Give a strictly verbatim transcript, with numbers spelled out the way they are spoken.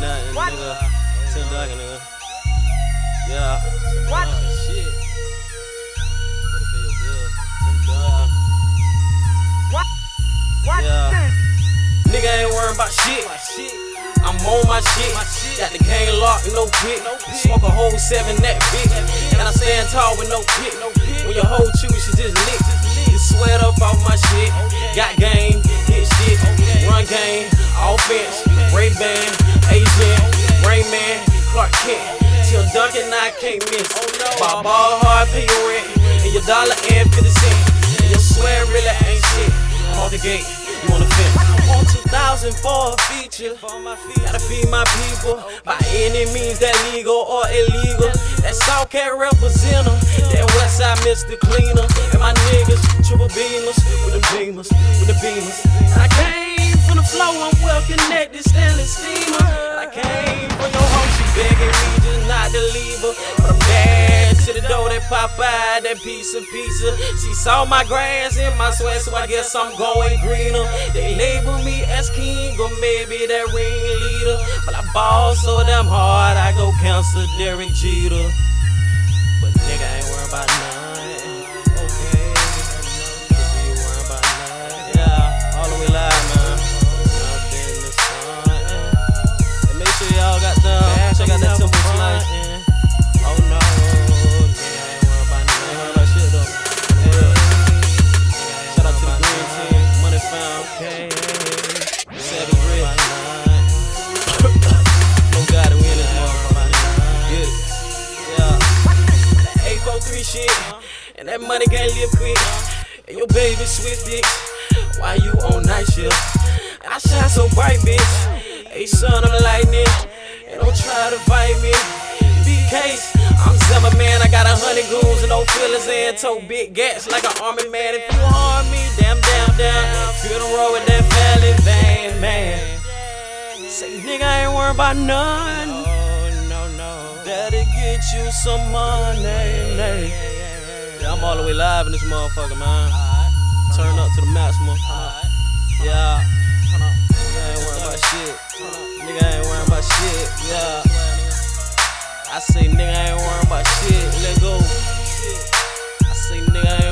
nothing, nigga. Timbo Dha Goon, nigga. Yeah. What? Shit. Better pay your bill. Timbo Dha Goon. What? What? Yeah. Nigga ain't worried about shit. I'm on my shit. Got the gang locked, no pick. Smoke a whole seven that big. And I stand tall with no pick. When your hoe chew, she just lick. You sweat up off my shit. Got game, hit shit. Run game, offense. Ray-Ban, Asian, Rain Man, Clark Kent. Till Duncan, I can't miss. Buy ball hard, pay your rent. And your dollar and fifty cent. And your swear really ain't shit. I'm off the gate. You on the fence. I'm on two thousand for a feature. Gotta feed my people by any means that legal or illegal. That South Cat represent them. That Westside Mister Cleaner. And my niggas, triple beamers, with them beamers, with the beamers. I came from the flow, I'm well connected, Stanley Steamer. I came from your home, she begging me just not to leave her. But I'm bad to the door, that Popeye, that piece of pizza. She saw my grass in my sweat, so I guess I'm going greener. They label me as king or maybe that ringleader. But I ball so damn hard, I go cancel Derek Jeter. But nigga ain't worried about nothing. Okay, you worried about nothing. Yeah, all the way live, man. Up in the sun. And make sure y'all got them. Check out that Timbo Slice. Oh no, nigga ain't worried about nothing. Ain't worried about shit though. Yeah. Shout out to the green team, money found. Okay, Savage Red. No God, we in this motherfucker. Get it. Yeah. eight four three shit, and that money can't live quick. And your baby switch dicks, why you on night shift? I shine so bright, bitch. Hey son, I'm lightning, and don't try to fight me. B-Case, I'm Zimmer man, I got a hundred goons and no feelers and tote big gats like an army man. If you harm me, damn, damn, damn, feel the road with that valley vein, man. Say nigga I ain't worried about none. No, no, no. That'll get you some money. Yeah, I'm all the way live in this motherfucker, man. Turn up to the maximum. Yeah. Nigga ain't worried about shit. Nigga ain't worried about shit. Yeah. I say nigga ain't worried about shit. Let go. I say nigga ain't